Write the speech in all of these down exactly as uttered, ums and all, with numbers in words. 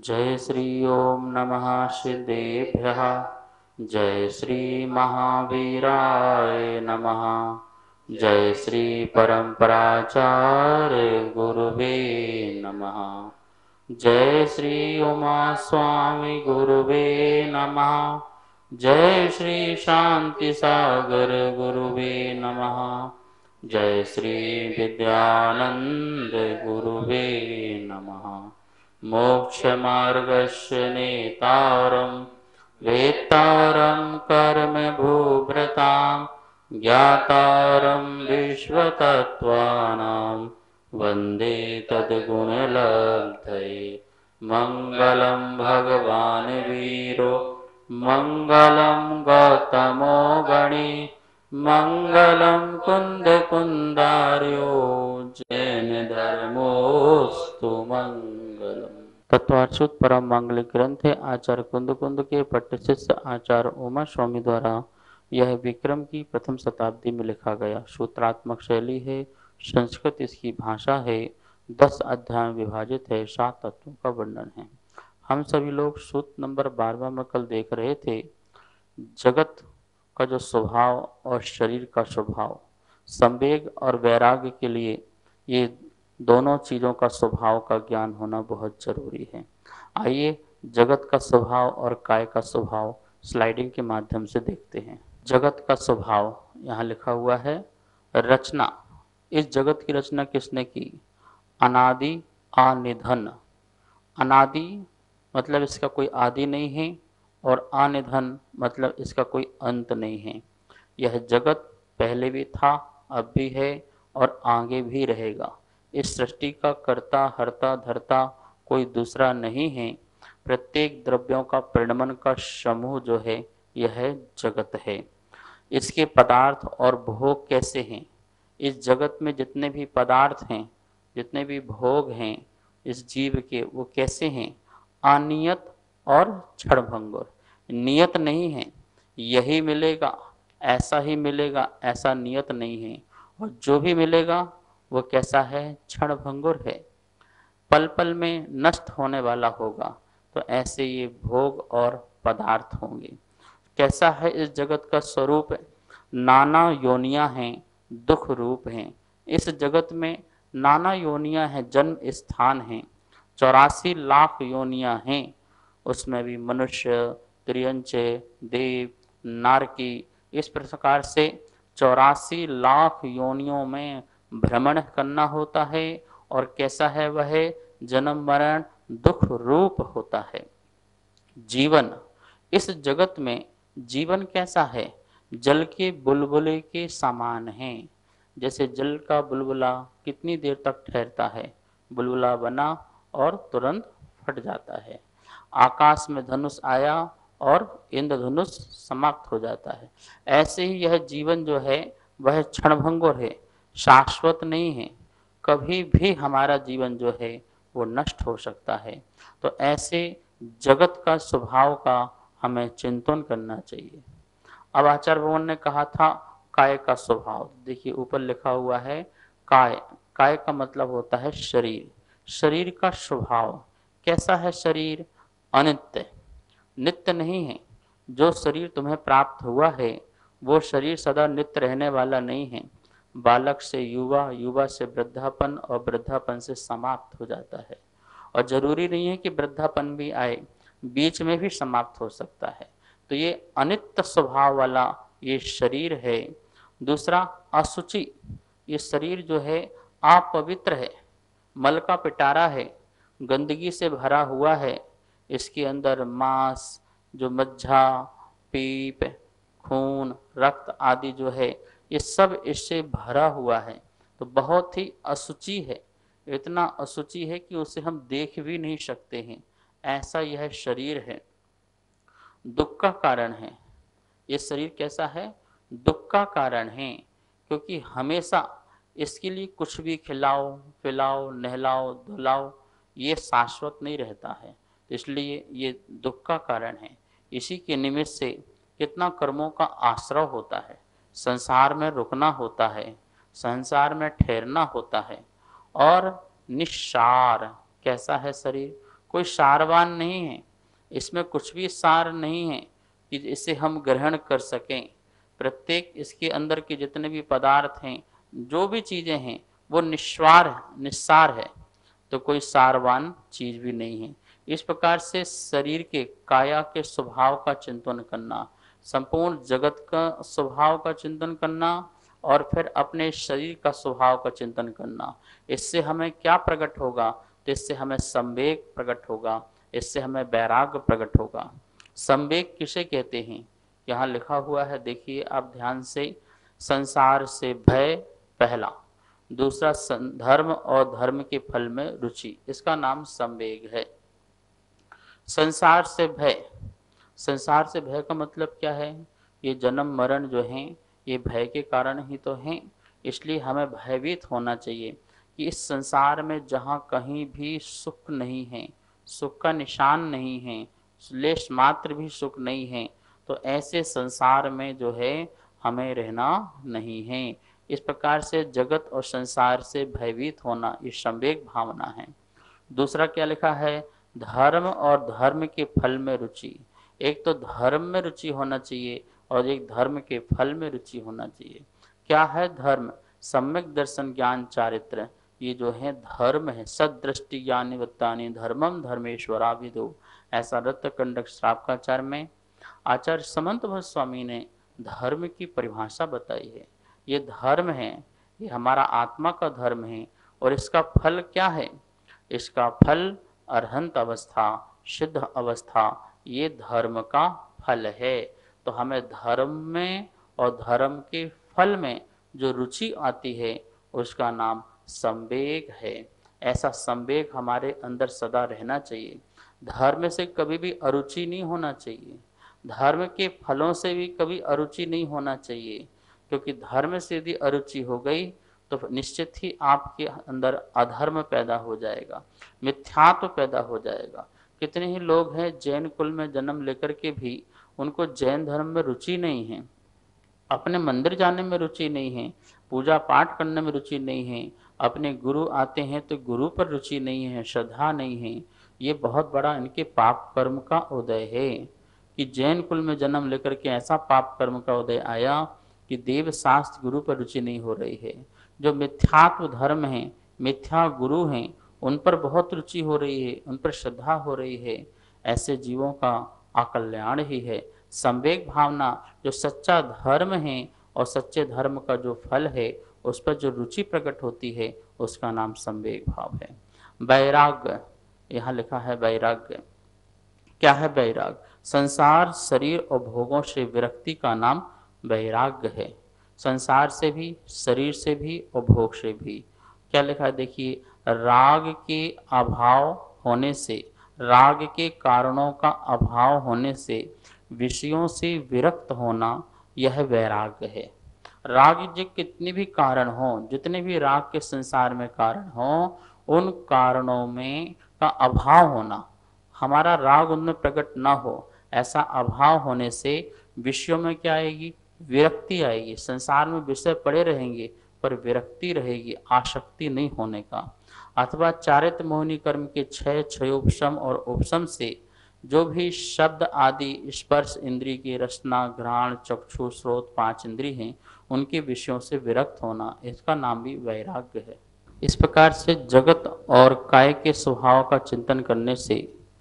जय श्री ओम नमः सिद्धेभ्यः। जय श्री महावीराय नमः। जय श्री परम्पराचार्य गुरुवे नमः। जय श्री उमा स्वामी गुरुवे नमः। जय श्री शांति सागर गुरुवे नमः। जय श्री विद्यानंद गुरुवे नमः। मोक्ष मार्गस्य नेतारं वेत्तारं कर्म भूभृतां ज्ञातारं विश्वतत्त्वानां वन्दे तद्गुणलब्धये। मङ्गलं भगवान् वीरो मङ्गलं गौतमो गणी मङ्गलं कुन्दकुन्दार्यो जैन धर्मोऽस्तु मंगलम। तत्वार्षुत परम मांगलिक ग्रंथ है आचार्य कुंद कुंद के पट्ट शिष्य आचार्य उमा स्वामी द्वारा यह विक्रम की प्रथम शताब्दी में लिखा गया सूत्रात्मक शैली है। संस्कृत इसकी भाषा है। दस अध्याय विभाजित है। सात तत्वों का वर्णन है। हम सभी लोग सूत्र नंबर बारहवां में कल देख रहे थे जगत का जो स्वभाव और शरीर का स्वभाव, संवेग और वैराग्य के लिए ये दोनों चीज़ों का स्वभाव का ज्ञान होना बहुत जरूरी है। आइए जगत का स्वभाव और काय का स्वभाव स्लाइडिंग के माध्यम से देखते हैं। जगत का स्वभाव यहाँ लिखा हुआ है। रचना, इस जगत की रचना किसने की? अनादि अनिधन। अनादि मतलब इसका कोई आदि नहीं है और अनिधन मतलब इसका कोई अंत नहीं है। यह जगत पहले भी था, अब भी है और आगे भी रहेगा। इस सृष्टि का कर्ता हर्ता धर्ता कोई दूसरा नहीं है। प्रत्येक द्रव्यों का परिणमन का समूह जो है यह जगत है। इसके पदार्थ और भोग कैसे हैं? इस जगत में जितने भी पदार्थ हैं, जितने भी भोग हैं इस जीव के, वो कैसे हैं? अनियत और क्षणभंगुर। नियत नहीं है, यही मिलेगा ऐसा ही मिलेगा ऐसा नियत नहीं है। और जो भी मिलेगा वो कैसा है? क्षणभंगुर है, पल पल में नष्ट होने वाला होगा। तो ऐसे ये भोग और पदार्थ होंगे। कैसा है इस जगत का स्वरूप? नाना योनियां हैं, दुख रूप हैं। इस जगत में नाना योनियां हैं, जन्म स्थान हैं। चौरासी लाख योनियां हैं। उसमें भी मनुष्य, त्रियंच, देव, नारकी, इस प्रकार से चौरासी लाख योनियों में भ्रमण करना होता है। और कैसा है वह? जन्म मरण दुख रूप होता है। जीवन, इस जगत में जीवन कैसा है? जल के बुलबुले के समान है। जैसे जल का बुलबुला कितनी देर तक ठहरता है? बुलबुला बना और तुरंत फट जाता है। आकाश में धनुष आया और इंद्रधनुष समाप्त हो जाता है। ऐसे ही यह जीवन जो है वह क्षणभंगुर है, शाश्वत नहीं है। कभी भी हमारा जीवन जो है वो नष्ट हो सकता है। तो ऐसे जगत का स्वभाव का हमें चिंतन करना चाहिए। अब आचार्य भगवान ने कहा था काय का स्वभाव। देखिए ऊपर लिखा हुआ है काय। काय का मतलब होता है शरीर। शरीर का स्वभाव कैसा है? शरीर अनित्य, नित्य नहीं है। जो शरीर तुम्हें प्राप्त हुआ है वो शरीर सदा नित्य रहने वाला नहीं है। बालक से युवा, युवा से वृद्धापन और वृद्धापन से समाप्त हो जाता है। और जरूरी नहीं है कि वृद्धापन भी आए, बीच में भी समाप्त हो सकता है। तो ये अनित्य स्वभाव वाला ये शरीर है। दूसरा असुचि, ये शरीर जो है अपवित्र है, मल का पिटारा है, गंदगी से भरा हुआ है। इसके अंदर मांस, जो मज्जा, पीप, खून, रक्त आदि जो है ये सब इससे भरा हुआ है। तो बहुत ही असुचि है, इतना असुचि है कि उसे हम देख भी नहीं सकते हैं। ऐसा यह शरीर है। दुख का कारण है। ये शरीर कैसा है? दुख का कारण है, क्योंकि हमेशा इसके लिए कुछ भी खिलाओ पिलाओ नहलाओ धुलाओ ये शाश्वत नहीं रहता है। इसलिए ये दुख का कारण है। इसी के निमित्त से कितना कर्मों का आश्रय होता है, संसार में रुकना होता है, संसार में ठहरना होता है। और निस्सार कैसा है शरीर? कोई सारवान नहीं है, इसमें कुछ भी सार नहीं है कि इसे हम ग्रहण कर सकें। प्रत्येक इसके अंदर के जितने भी पदार्थ हैं, जो भी चीज़ें हैं, वो निस्वार निस्सार है, तो कोई सारवान चीज भी नहीं है। इस प्रकार से शरीर के काया के स्वभाव का चिंतन करना, संपूर्ण जगत का स्वभाव का चिंतन करना और फिर अपने शरीर का स्वभाव का चिंतन करना, इससे हमें क्या प्रकट होगा? तो इससे हमें संवेग प्रकट होगा, इससे हमें वैराग्य प्रकट होगा। संवेग किसे कहते हैं? यहाँ लिखा हुआ है, देखिए आप ध्यान से। संसार से भय पहला, दूसरा धर्म और धर्म के फल में रुचि, इसका नाम संवेग है। संसार से भय, संसार से भय का मतलब क्या है? ये जन्म मरण जो हैं, ये भय के कारण ही तो हैं। इसलिए हमें भयभीत होना चाहिए कि इस संसार में जहाँ कहीं भी सुख नहीं है, सुख का निशान नहीं है, लेश मात्र भी सुख नहीं है, तो ऐसे संसार में जो है हमें रहना नहीं है। इस प्रकार से जगत और संसार से भयभीत होना, ये संवेग भावना है। दूसरा क्या लिखा है? धर्म और धर्म के फल में रुचि। एक तो धर्म में रुचि होना चाहिए और एक धर्म के फल में रुचि होना चाहिए। क्या है धर्म? सम्यक दर्शन ज्ञान चारित्र, ये जो है धर्म है। सदृष्टि ज्ञानी वत्तानि धर्मम धर्मेश्वराभिदो, ऐसा रत्न कंडक श्रावकाचार्य में आचार्य समंत भट्ट स्वामी ने धर्म की परिभाषा बताई है। ये धर्म है, ये हमारा आत्मा का धर्म है। और इसका फल क्या है? इसका फल अरहंत अवस्था, सिद्ध अवस्था, ये धर्म का फल है। तो हमें धर्म में और धर्म के फल में जो रुचि आती है, उसका नाम संवेग है। ऐसा संवेग हमारे अंदर सदा रहना चाहिए। धर्म से कभी भी अरुचि नहीं होना चाहिए, धर्म के फलों से भी कभी अरुचि नहीं होना चाहिए, क्योंकि धर्म से यदि अरुचि हो गई तो निश्चित ही आपके अंदर अधर्म पैदा हो जाएगा, मिथ्यात्व पैदा हो जाएगा। कितने ही लोग हैं जैन कुल में जन्म लेकर के भी उनको जैन धर्म में रुचि नहीं है, अपने मंदिर जाने में रुचि नहीं है, पूजा पाठ करने में रुचि नहीं है, अपने गुरु आते हैं तो गुरु पर रुचि नहीं है, श्रद्धा नहीं है। ये बहुत बड़ा इनके पाप कर्म का उदय है कि जैन कुल में जन्म लेकर के ऐसा पाप कर्म का उदय आया कि देव शास्त्र गुरु पर रुचि नहीं हो रही है। जो मिथ्यात्व धर्म है, मिथ्या गुरु हैं, उन पर बहुत रुचि हो रही है, उन पर श्रद्धा हो रही है। ऐसे जीवों का अकल्याण ही है। संवेग भावना, जो सच्चा धर्म है और सच्चे धर्म का जो फल है, उस पर जो रुचि प्रकट होती है, उसका नाम संवेग भाव है। वैराग्य, यहाँ लिखा है वैराग्य। क्या है वैराग्य? संसार, शरीर और भोगों से विरक्ति का नाम वैराग्य है। संसार से भी, शरीर से भी और भोग से भी। क्या लिखा है देखिए, राग के अभाव होने से, राग के कारणों का अभाव होने से विषयों से विरक्त होना, यह वैराग्य है। राग जो कितने भी कारण हों, जितने भी राग के संसार में कारण हों, उन कारणों में का अभाव होना, हमारा राग उनमें प्रकट ना हो, ऐसा अभाव होने से विषयों में क्या आएगी? विरक्ति आएगी। संसार में विषय पड़े रहेंगे पर विरक्ति रहेगी, आसक्ति नहीं होने का। अथवा चारित्र मोहिनी कर्म के छह क्षयोपशम और उपशम से जो भी शब्द आदि स्पर्श इंद्रिय की रसना, घ्राण, चक्षु, श्रोत, पांच इंद्रिय हैं, उनके विषयों से विरक्त होना, इसका नाम भी वैराग्य है। इस प्रकार से जगत और काय के स्वभाव का चिंतन करने से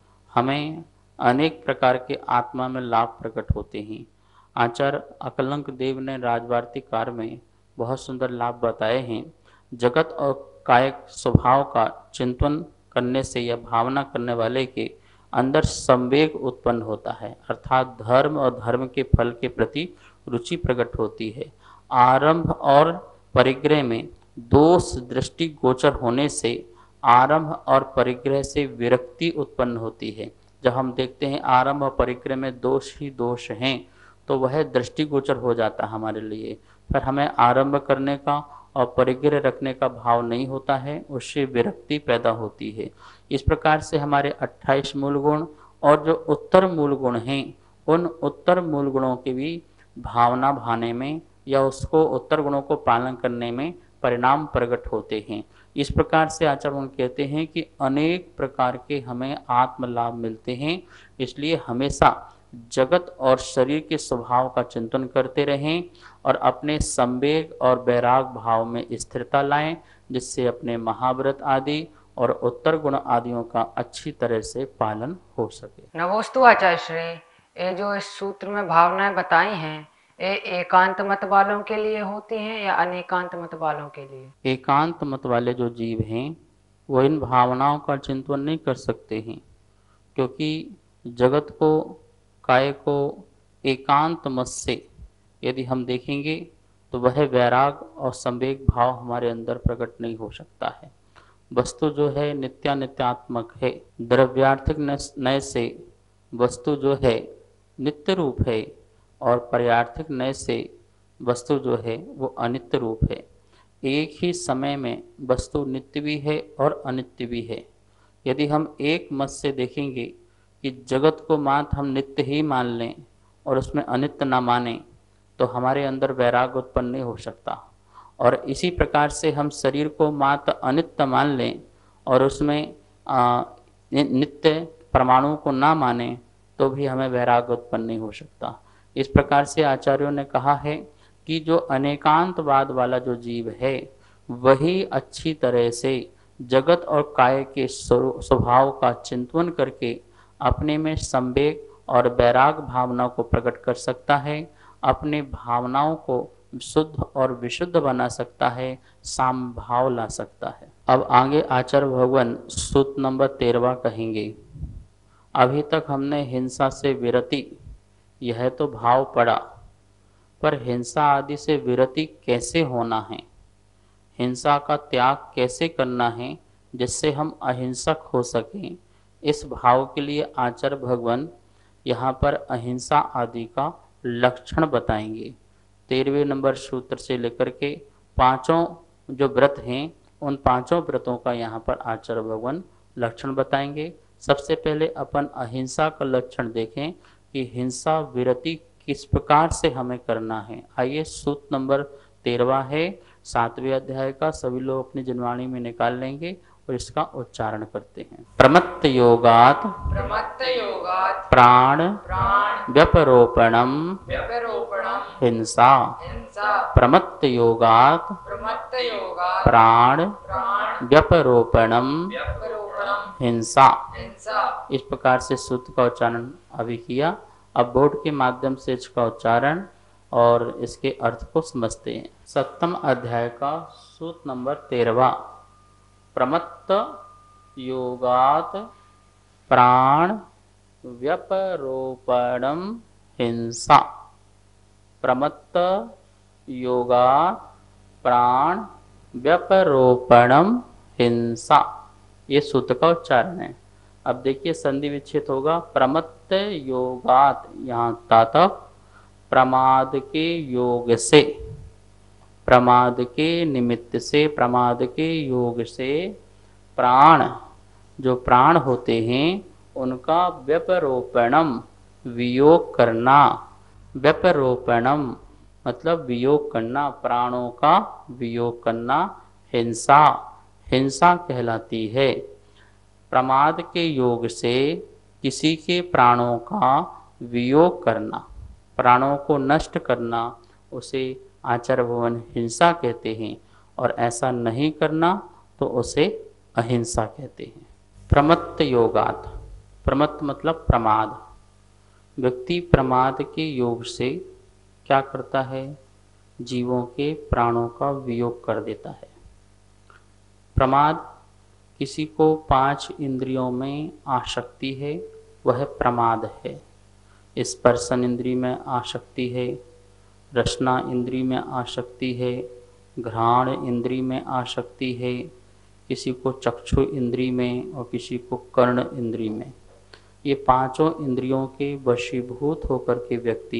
हमें अनेक प्रकार के आत्मा में लाभ प्रकट होते हैं। आचार्य अकलंक देव ने राजवार्तिक कार्य में बहुत सुंदर लाभ बताए हैं। जगत और कायिक स्वभाव का चिंतन करने से या भावना करने वाले के अंदर संवेग उत्पन्न होता है, अर्थात धर्म और धर्म के फल के प्रति रुचि प्रकट होती है। आरंभ और परिग्रह में दोष दृष्टि गोचर होने से आरंभ और परिग्रह से विरक्ति उत्पन्न होती है। जब हम देखते हैं आरंभ और परिग्रह में दोष ही दोष हैं, तो वह दृष्टिगोचर हो जाता है हमारे लिए। फिर हमें आरंभ करने का और परिग्रह रखने का भाव नहीं होता है, उससे विरक्ति पैदा होती है। इस प्रकार से हमारे अट्ठाईस मूल गुण और जो उत्तर मूल गुण हैं, उन उत्तर मूल गुणों के भी भावना भाने में या उसको उत्तर गुणों को पालन करने में परिणाम प्रकट होते हैं। इस प्रकार से आचार्य भगवान कहते हैं कि अनेक प्रकार के हमें आत्म लाभ मिलते हैं, इसलिए हमेशा जगत और शरीर के स्वभाव का चिंतन करते रहें और अपने संवेग और वैराग भाव में स्थिरता लाएं, जिससे अपने महाव्रत आदि और उत्तर गुण आदियों का अच्छी तरह से पालन हो सके। नमोस्तु आचार्य श्री। ये जो इस सूत्र में भावनाएं बताई हैं, ये एकांत मत वालों के लिए होती हैं या अनेकांत मत वालों के लिए? एकांत मत वाले जो जीव हैं वो इन भावनाओं का चिंतन नहीं कर सकते हैं, क्योंकि जगत को, काय को एकांत मत से यदि हम देखेंगे तो वह वैराग और संवेग भाव हमारे अंदर प्रकट नहीं हो सकता है। वस्तु जो है नित्यानित्यात्मक है, द्रव्यार्थिक नय से वस्तु जो है नित्य रूप है और पर्यार्थिक नय से वस्तु जो है वो अनित्य रूप है। एक ही समय में वस्तु नित्य भी है और अनित्य भी है। यदि हम एक मत से देखेंगे कि जगत को मात्र हम नित्य ही मान लें और उसमें अनित्य ना माने, तो हमारे अंदर वैराग उत्पन्न नहीं हो सकता। और इसी प्रकार से हम शरीर को मात्र अनित्य मान लें और उसमें नित्य परमाणु को ना माने, तो भी हमें वैराग उत्पन्न नहीं हो सकता। इस प्रकार से आचार्यों ने कहा है कि जो अनेकांतवाद वाला जो जीव है वही अच्छी तरह से जगत और काय के स्वभाव का चिंतन करके अपने में संवेग और वैराग भावना को प्रकट कर सकता है, अपने भावनाओं को शुद्ध और विशुद्ध बना सकता है, साम भाव ला सकता है। अब आगे आचार्य भगवान सूत्र नंबर तेरहवां कहेंगे। अभी तक हमने हिंसा से विरति, यह तो भाव पड़ा, पर हिंसा आदि से विरति कैसे होना है, हिंसा का त्याग कैसे करना है जिससे हम अहिंसक हो सकें, इस भाव के लिए आचार्य भगवान यहाँ पर अहिंसा आदि का लक्षण बताएंगे। तेरहवें नंबर सूत्र से लेकर के पांचों जो व्रत हैं उन पांचों व्रतों का यहाँ पर आचार्य भगवान लक्षण बताएंगे। सबसे पहले अपन अहिंसा का लक्षण देखें कि हिंसा विरति किस प्रकार से हमें करना है। आइए सूत्र नंबर तेरहवां है सातवें अध्याय का, सभी लोग अपनी जनवाणी में निकाल लेंगे और इसका उच्चारण करते हैं। प्रमत्त योगात प्रमत्त योगात प्राण प्राण व्यपरोपणम व्यपरोपणम हिंसा हिंसा प्रमत्त योगात प्रमत्त योगात प्राण प्राण व्यपरोपणम व्यपरोपणम हिंसा। हिंसा। इस प्रकार से सूत्र का उच्चारण अभी किया। अब बोर्ड के माध्यम से इसका उच्चारण और इसके अर्थ को समझते हैं। सप्तम अध्याय का सूत्र नंबर तेरहवा। प्रमत्त योगात प्राण व्यपरोपणम हिंसा। प्रमत्त योगात प्राण व्यपरोपणम हिंसा, ये सूत्र का उच्चारण है। अब देखिए संधि विच्छेद होगा। प्रमत्त योगात, यहाँ तातव प्रमाद के योग से, प्रमाद के निमित्त से, प्रमाद के योग से प्राण, जो प्राण होते हैं उनका व्यपरोपणम, वियोग करना। व्यपरोपणम मतलब वियोग करना, प्राणों का वियोग करना हिंसा, हिंसा कहलाती है। प्रमाद के योग से किसी के प्राणों का वियोग करना, प्राणों को नष्ट करना, उसे आचार्य भगवान हिंसा कहते हैं, और ऐसा नहीं करना तो उसे अहिंसा कहते हैं। प्रमत्त योगात, प्रमत्त मतलब प्रमाद। व्यक्ति प्रमाद के योग से क्या करता है? जीवों के प्राणों का वियोग कर देता है। प्रमाद, किसी को पांच इंद्रियों में आसक्ति है वह प्रमाद है। स्पर्शन इंद्री में आसक्ति है, रसना इंद्री में आसक्ति है, घ्राण इंद्री में आसक्ति है, किसी को चक्षु इंद्री में और किसी को कर्ण इंद्री में। ये पांचों इंद्रियों के वशीभूत होकर के व्यक्ति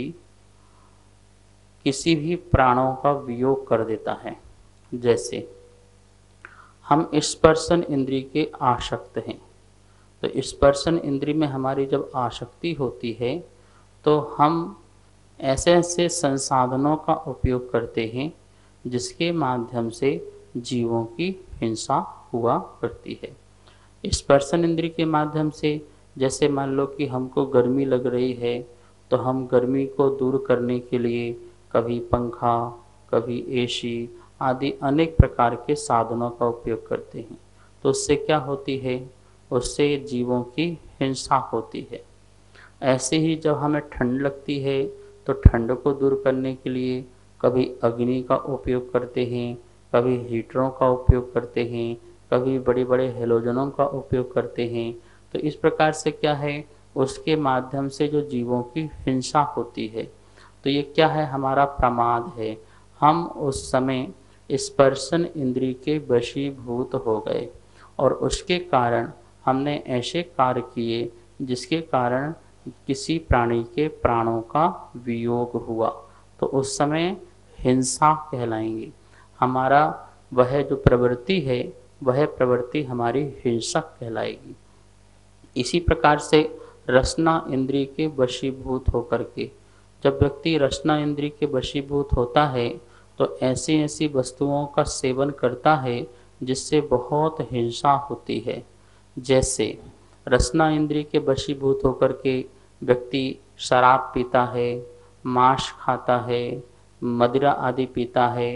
किसी भी प्राणों का वियोग कर देता है। जैसे हम स्पर्शन इंद्री के आसक्त हैं, तो स्पर्शन इंद्री में हमारी जब आसक्ति होती है तो हम ऐसे ऐसे संसाधनों का उपयोग करते हैं जिसके माध्यम से जीवों की हिंसा हुआ करती है। स्पर्शन इंद्रिय के माध्यम से, जैसे मान लो कि हमको गर्मी लग रही है, तो हम गर्मी को दूर करने के लिए कभी पंखा, कभी एसी आदि अनेक प्रकार के साधनों का उपयोग करते हैं। तो उससे क्या होती है? उससे जीवों की हिंसा होती है। ऐसे ही जब हमें ठंड लगती है तो ठंड को दूर करने के लिए कभी अग्नि का उपयोग करते हैं, कभी हीटरों का उपयोग करते हैं, कभी बड़े बड़े हेलोजनों का उपयोग करते हैं। तो इस प्रकार से क्या है, उसके माध्यम से जो जीवों की हिंसा होती है। तो ये क्या है? हमारा प्रमाद है। हम उस समय स्पर्शन इंद्रिय के वशीभूत हो गए और उसके कारण हमने ऐसे कार्य किए जिसके कारण किसी प्राणी के प्राणों का वियोग हुआ, तो उस समय हिंसा कहलाएंगी। हमारा वह जो प्रवृत्ति है, वह प्रवृत्ति हमारी हिंसक कहलाएगी। इसी प्रकार से रसना इंद्रिय के वशीभूत होकर के, जब व्यक्ति रसना इंद्रिय के वशीभूत होता है तो ऐसी ऐसी वस्तुओं का सेवन करता है जिससे बहुत हिंसा होती है। जैसे रसना इंद्रिय के वशीभूत होकर के व्यक्ति शराब पीता है, मांस खाता है, मदिरा आदि पीता है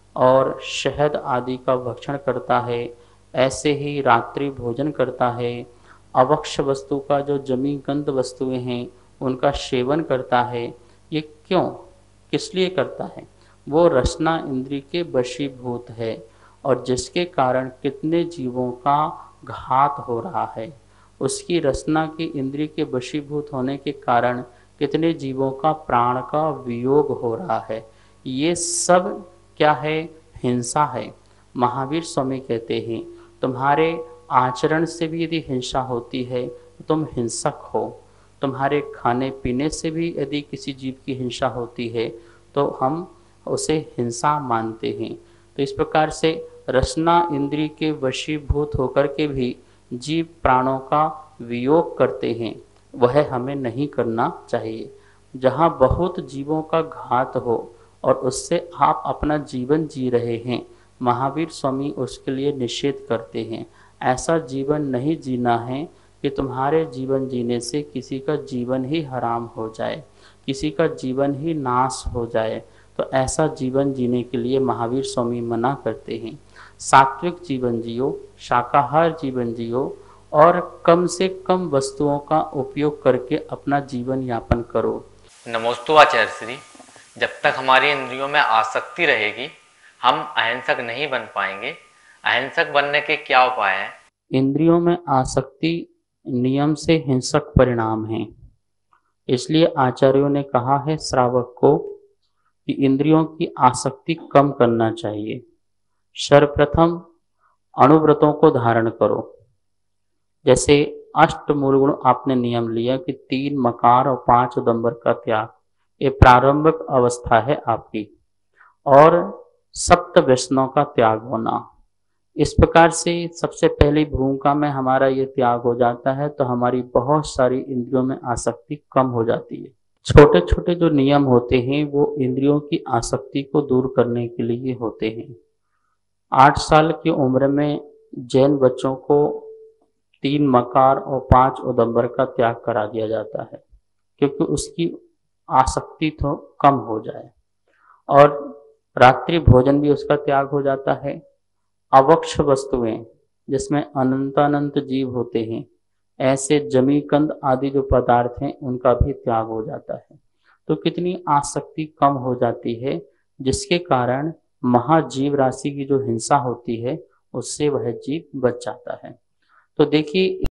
और शहद आदि का भक्षण करता है। ऐसे ही रात्रि भोजन करता है, अवक्ष वस्तु का जो जमी गंध वस्तुएं हैं उनका सेवन करता है। ये क्यों, किस लिए करता है? वो रसना इंद्रिय के वशीभूत है और जिसके कारण कितने जीवों का घात हो रहा है। उसकी रसना की इंद्रिय के वशीभूत होने के कारण कितने जीवों का प्राण का वियोग हो रहा है। ये सब क्या है? हिंसा है। महावीर स्वामी कहते हैं तुम्हारे आचरण से भी यदि हिंसा होती है तो तुम हिंसक हो। तुम्हारे खाने पीने से भी यदि किसी जीव की हिंसा होती है तो हम उसे हिंसा मानते हैं। तो इस प्रकार से रसना इंद्रिय के वशीभूत होकर के भी जीव प्राणों का वियोग करते हैं, वह हमें नहीं करना चाहिए। जहाँ बहुत जीवों का घात हो और उससे आप अपना जीवन जी रहे हैं, महावीर स्वामी उसके लिए निषेध करते हैं। ऐसा जीवन नहीं जीना है कि तुम्हारे जीवन जीने से किसी का जीवन ही हराम हो जाए, किसी का जीवन ही नाश हो जाए। तो ऐसा जीवन जीने के लिए महावीर स्वामी मना करते हैं। सात्विक जीवन जियो, शाकाहार जीवन जियो और कम से कम वस्तुओं का उपयोग करके अपना जीवन यापन करो। नमोस्तु आचार्य श्री। जब तक हमारी इंद्रियों में आसक्ति रहेगी हम अहिंसक नहीं बन पाएंगे। अहिंसक बनने के क्या उपाय हैं? इंद्रियों में आसक्ति नियम से हिंसक परिणाम है। इसलिए आचार्यों ने कहा है श्रावक को कि इंद्रियों की आसक्ति कम करना चाहिए। सर्वप्रथम अणुव्रतों को धारण करो। जैसे अष्ट मूल गुण आपने नियम लिया कि तीन मकार और पांच उदंबर का त्याग, ये प्रारंभिक अवस्था है आपकी, और सप्त व्यसनों का त्याग होना। इस प्रकार से सबसे पहली भूमिका में हमारा ये त्याग हो जाता है तो हमारी बहुत सारी इंद्रियों में आसक्ति कम हो जाती है। छोटे छोटे जो नियम होते हैं वो इंद्रियों की आसक्ति को दूर करने के लिए होते हैं। आठ साल की उम्र में जैन बच्चों को तीन मकार और पांच उदंबर का त्याग करा दिया जाता है क्योंकि उसकी आसक्ति तो कम हो जाए, और रात्रि भोजन भी उसका त्याग हो जाता है। अवक्ष वस्तुएं जिसमें अनंत अनंत जीव होते हैं, ऐसे जमीकंद आदि जो पदार्थ हैं उनका भी त्याग हो जाता है। तो कितनी आसक्ति कम हो जाती है, जिसके कारण महाजीव राशि की जो हिंसा होती है उससे वह जीव बच जाता है। तो देखिए